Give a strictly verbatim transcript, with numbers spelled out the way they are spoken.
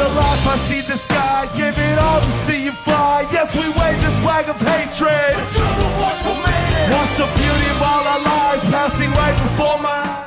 the life, I see the sky. Give it all to see you fly. Yes, we wave this flag of hatred. Watch the beauty of all our lives passing right before my